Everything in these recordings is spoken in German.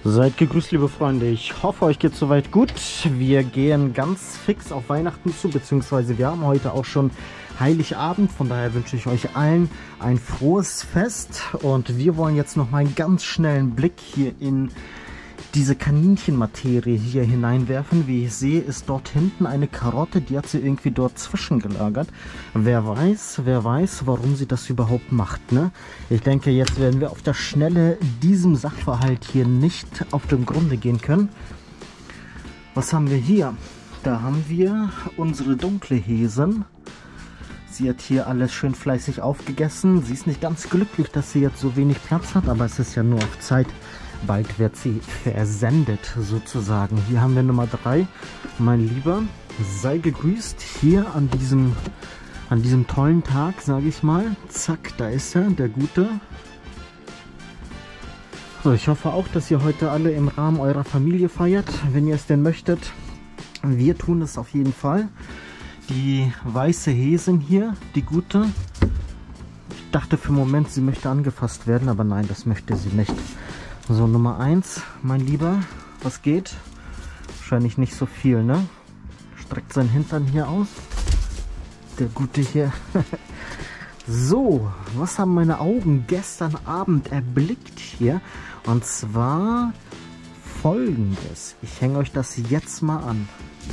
Seid gegrüßt, liebe Freunde. Ich hoffe, euch geht soweit gut. Wir gehen ganz fix auf Weihnachten zu, beziehungsweise wir haben heute auch schon Heiligabend. Von daher wünsche ich euch allen ein frohes Fest. Und wir wollen jetzt noch mal einen ganz schnellen Blick hier in diese Kaninchenmaterie hier hineinwerfen. Wie ich sehe, ist dort hinten eine Karotte, die hat sie irgendwie dort zwischengelagert. Wer weiß, warum sie das überhaupt macht, ne? Ich denke, jetzt werden wir auf der Schnelle diesem Sachverhalt hier nicht auf den Grunde gehen können. Was haben wir hier? Da haben wir unsere dunkle Häsin. Sie hat hier alles schön fleißig aufgegessen. Sie ist nicht ganz glücklich, dass sie jetzt so wenig Platz hat, aber es ist ja nur auf Zeit. Bald wird sie versendet sozusagen. Hier haben wir Nummer 3. Mein Lieber, sei gegrüßt hier an diesem tollen Tag, sage ich mal. Zack, da ist er, der Gute. So, ich hoffe auch, dass ihr heute alle im Rahmen eurer Familie feiert, wenn ihr es denn möchtet. Wir tun es auf jeden Fall. Die weiße Häsin hier, die Gute. Ich dachte für einen Moment, sie möchte angefasst werden, aber nein, das möchte sie nicht. So, Nummer 1, mein Lieber, was geht? Wahrscheinlich nicht so viel, ne? Streckt seinen Hintern hier aus. Der Gute hier. So, was haben meine Augen gestern Abend erblickt hier? Und zwar Folgendes. Ich hänge euch das jetzt mal an.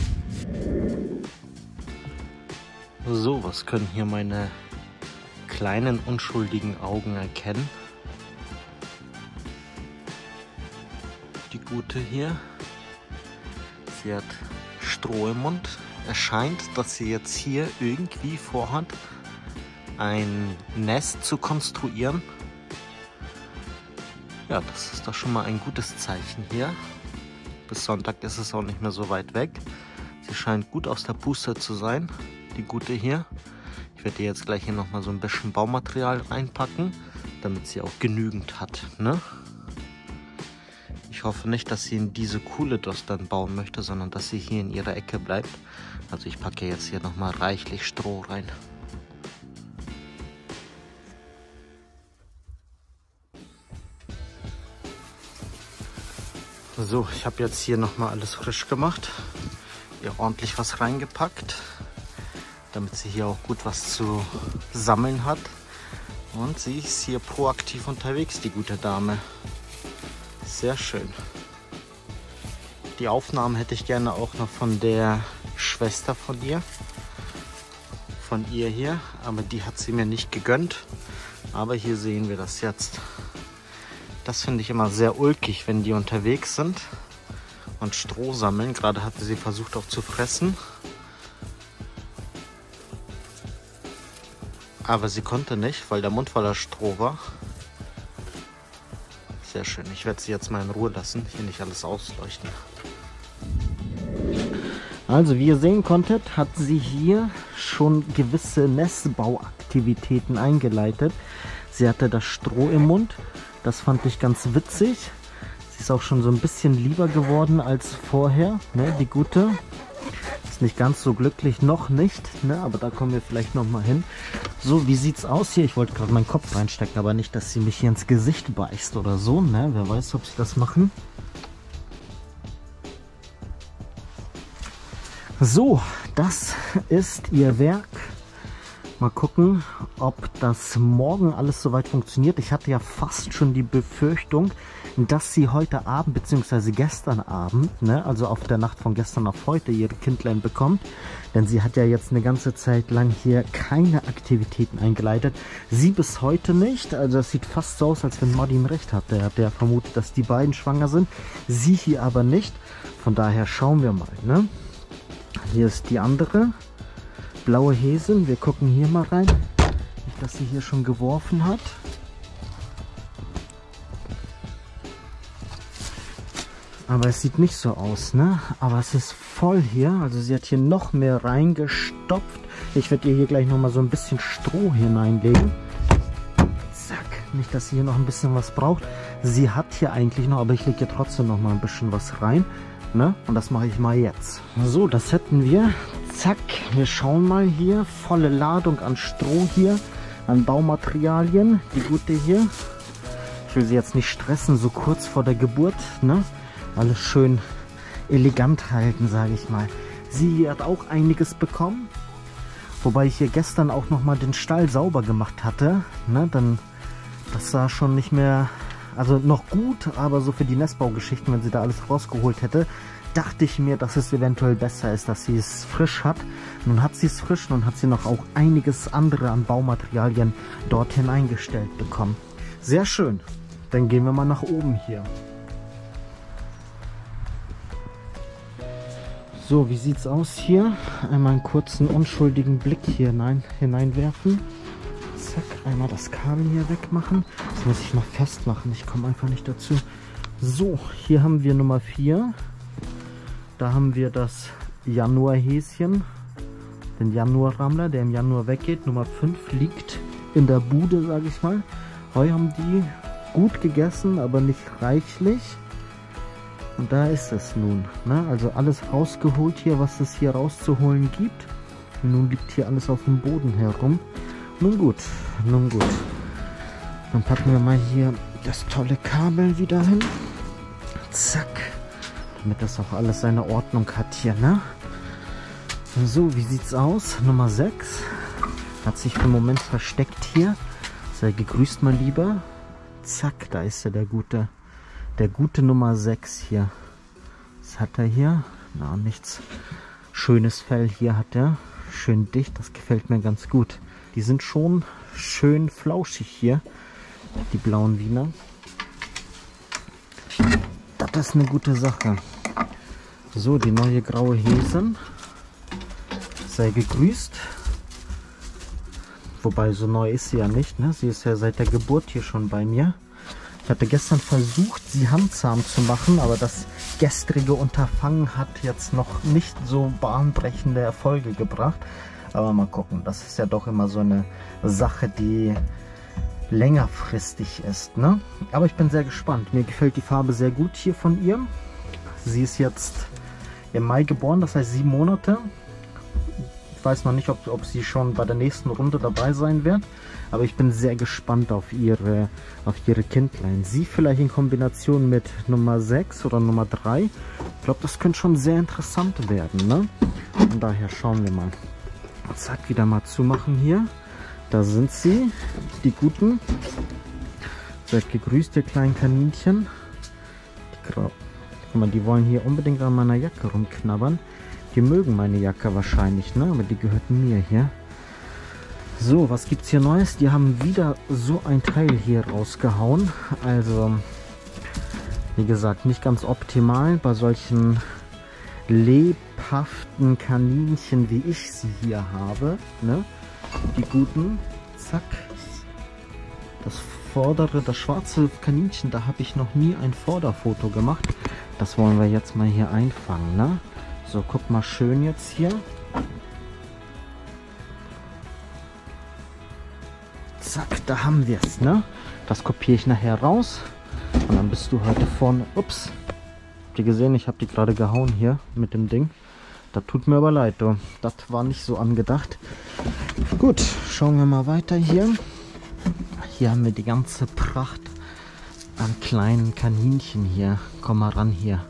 So, was können hier meine kleinen unschuldigen Augen erkennen? Die Gute hier, sie hat Stroh im Mund. Es scheint, dass sie jetzt hier irgendwie vorhat, ein Nest zu konstruieren. Ja, das ist doch schon mal ein gutes Zeichen hier. Bis Sonntag ist es auch nicht mehr so weit weg. Sie scheint gut aus der Puste zu sein, die Gute hier. Ich werde ihr jetzt gleich hier nochmal so ein bisschen Baumaterial reinpacken, damit sie auch genügend hat, ne? Ich hoffe nicht, dass sie in diese Kuhle dann bauen möchte, sondern dass sie hier in ihrer Ecke bleibt. Also ich packe jetzt hier nochmal reichlich Stroh rein. So, ich habe jetzt hier nochmal alles frisch gemacht. Ihr ordentlich was reingepackt, damit sie hier auch gut was zu sammeln hat. Und sie ist hier proaktiv unterwegs, die gute Dame. Sehr schön. Die Aufnahmen hätte ich gerne auch noch von der Schwester von ihr. Von ihr hier. Aber die hat sie mir nicht gegönnt. Aber hier sehen wir das jetzt. Das finde ich immer sehr ulkig, wenn die unterwegs sind und Stroh sammeln. Gerade hatte sie versucht auch zu fressen. Aber sie konnte nicht, weil der Mund voller Stroh war. Sehr schön. Ich werde sie jetzt mal in Ruhe lassen. Hier nicht alles ausleuchten. Also wie ihr sehen konntet, hat sie hier schon gewisse Nestbauaktivitäten eingeleitet. Sie hatte das Stroh im Mund. Das fand ich ganz witzig. Sie ist auch schon so ein bisschen lieber geworden als vorher, ne, die Gute. Ist nicht ganz so glücklich, noch nicht, ne, aber da kommen wir vielleicht noch mal hin. So, wie sieht's aus hier? Ich wollte gerade meinen Kopf reinstecken, aber nicht, dass sie mich hier ins Gesicht beißt oder so, ne? Wer weiß, ob sie das machen. So, das ist ihr Werk. Mal gucken, ob das morgen alles soweit funktioniert. Ich hatte ja fast schon die Befürchtung, dass sie heute Abend bzw. gestern Abend, ne, also auf der Nacht von gestern auf heute, ihre Kindlein bekommt. Denn sie hat ja jetzt eine ganze Zeit lang hier keine Aktivitäten eingeleitet. Sie bis heute nicht. Also es sieht fast so aus, als wenn Martin recht hat. Der hat ja vermutet, dass die beiden schwanger sind. Sie hier aber nicht. Von daher schauen wir mal, ne? Hier ist die andere blaue Häsin. Wir gucken hier mal rein. Nicht, dass sie hier schon geworfen hat. Aber es sieht nicht so aus, ne? Aber es ist voll hier. Also sie hat hier noch mehr reingestopft. Ich werde ihr hier gleich noch mal so ein bisschen Stroh hineinlegen. Zack. Nicht, dass sie hier noch ein bisschen was braucht. Sie hat hier eigentlich noch, aber ich lege hier trotzdem noch mal ein bisschen was rein. Ne? Und das mache ich mal jetzt. So, das hätten wir. Zack. Wir schauen mal hier. Volle Ladung an Stroh hier. An Baumaterialien. Die Gute hier. Ich will sie jetzt nicht stressen, so kurz vor der Geburt, ne? Alles schön elegant halten, sage ich mal. Sie hat auch einiges bekommen. Wobei ich hier gestern auch nochmal den Stall sauber gemacht hatte. Ne? Dann, das sah schon nicht mehr, also noch gut, aber so für die Nestbaugeschichten, wenn sie da alles rausgeholt hätte, dachte ich mir, dass es eventuell besser ist, dass sie es frisch hat. Nun hat sie es frisch, nun hat sie noch auch einiges andere an Baumaterialien dort hineingestellt bekommen. Sehr schön. Dann gehen wir mal nach oben hier. So, wie sieht's aus hier? Einmal einen kurzen, unschuldigen Blick hier hineinwerfen. Zack, einmal das Kabel hier wegmachen. Das muss ich mal festmachen, ich komme einfach nicht dazu. So, hier haben wir Nummer 4. Da haben wir das Januarhäschen, den Januarrammler, der im Januar weggeht. Nummer 5 liegt in der Bude, sage ich mal. Heu haben die gut gegessen, aber nicht reichlich. Und da ist es nun, ne? Also alles rausgeholt hier, was es hier rauszuholen gibt. Und nun liegt hier alles auf dem Boden herum. Nun gut, nun gut. Dann packen wir mal hier das tolle Kabel wieder hin. Zack. Damit das auch alles seine Ordnung hat hier, ne? So, wie sieht's aus? Nummer 6. Hat sich für den Moment versteckt hier. Sei gegrüßt, mein Lieber. Zack, da ist er, der gute Nummer 6 hier. Was hat er hier? Na, nichts. Schönes Fell hier hat er. Schön dicht, das gefällt mir ganz gut. Die sind schon schön flauschig hier, die blauen Wiener. Das ist eine gute Sache. So, die neue graue Häsin. Sei gegrüßt. Wobei, so neu ist sie ja nicht, ne? Sie ist ja seit der Geburt hier schon bei mir. Ich hatte gestern versucht, sie handzahm zu machen, aber das gestrige Unterfangen hat jetzt noch nicht so bahnbrechende Erfolge gebracht. Aber mal gucken, das ist ja doch immer so eine Sache, die längerfristig ist, ne? Aber ich bin sehr gespannt. Mir gefällt die Farbe sehr gut hier von ihr. Sie ist jetzt im Mai geboren, das heißt 7 Monate. Ich weiß noch nicht, ob sie schon bei der nächsten Runde dabei sein wird. Aber ich bin sehr gespannt auf ihre Kindlein. Sie vielleicht in Kombination mit Nummer 6 oder Nummer 3. Ich glaube, das könnte schon sehr interessant werden, ne? Von daher schauen wir mal. Zack, wieder mal zumachen hier. Da sind sie, die Guten. Seid gegrüßt, ihr kleinen Kaninchen. Guck mal, die wollen hier unbedingt an meiner Jacke rumknabbern. Die mögen meine Jacke wahrscheinlich, ne? Aber die gehört mir hier. So, was gibt's hier Neues? Die haben wieder so ein Teil hier rausgehauen. Also, wie gesagt, nicht ganz optimal bei solchen lebhaften Kaninchen, wie ich sie hier habe, ne? Die Guten. Zack. Das schwarze Kaninchen, da habe ich noch nie ein Vorderfoto gemacht. Das wollen wir jetzt mal hier einfangen, ne? So, guck mal schön jetzt hier. Zack, da haben wir es, ne? Das kopiere ich nachher raus. Und dann bist du heute vorne. Ups. Habt ihr gesehen? Ich habe die gerade gehauen hier mit dem Ding. Das tut mir aber leid, du. Das war nicht so angedacht. Gut, schauen wir mal weiter hier. Hier haben wir die ganze Pracht an kleinen Kaninchen hier. Komm mal ran hier.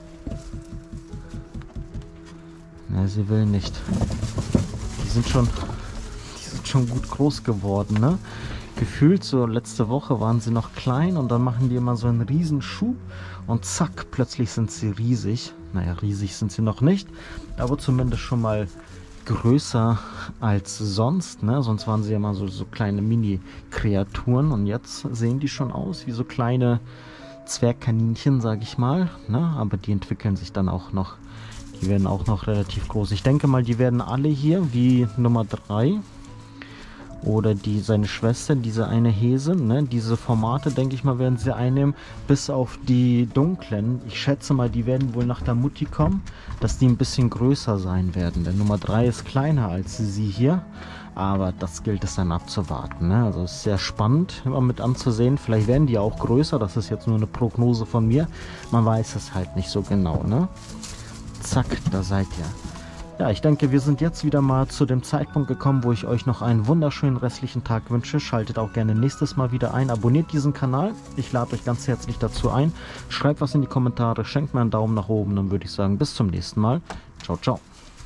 Ne, sie will nicht. Die sind schon gut groß geworden, ne? Gefühlt so letzte Woche waren sie noch klein und dann machen die immer so einen riesen Schub und zack, plötzlich sind sie riesig. Naja, riesig sind sie noch nicht, aber zumindest schon mal größer als sonst, ne? Sonst waren sie ja mal so kleine Mini-Kreaturen und jetzt sehen die schon aus wie so kleine Zwergkaninchen, sag ich mal, ne? Aber die entwickeln sich dann auch noch. Die werden auch noch relativ groß. Ich denke mal, die werden alle hier wie Nummer 3 oder seine Schwester, diese eine Häsin, ne? Diese Formate, denke ich mal, werden sie einnehmen, bis auf die dunklen. Ich schätze mal, die werden wohl nach der Mutti kommen, dass die ein bisschen größer sein werden. Denn Nummer 3 ist kleiner als sie hier, aber das gilt es dann abzuwarten, ne? Also es ist sehr spannend, immer mit anzusehen. Vielleicht werden die auch größer, das ist jetzt nur eine Prognose von mir. Man weiß es halt nicht so genau, ne? Zack, da seid ihr. Ja, ich denke, wir sind jetzt wieder mal zu dem Zeitpunkt gekommen, wo ich euch noch einen wunderschönen restlichen Tag wünsche. Schaltet auch gerne nächstes Mal wieder ein. Abonniert diesen Kanal. Ich lade euch ganz herzlich dazu ein. Schreibt was in die Kommentare, schenkt mir einen Daumen nach oben. Dann würde ich sagen, bis zum nächsten Mal. Ciao, ciao.